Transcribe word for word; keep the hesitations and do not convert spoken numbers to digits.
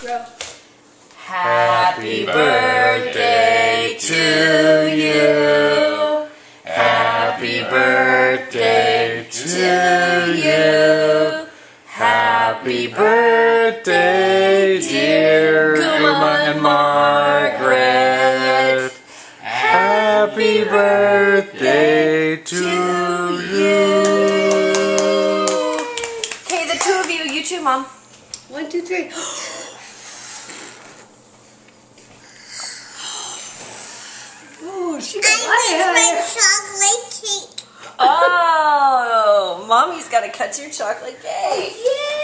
Row. Happy birthday to you. Happy birthday to you. Happy birthday, dear Gooma and Margaret. Happy birthday to you. Okay, the two of you, you too, Mom. One, two, three. Oh, she got my chocolate cake. Oh, Mommy's got to cut your chocolate cake. Yay!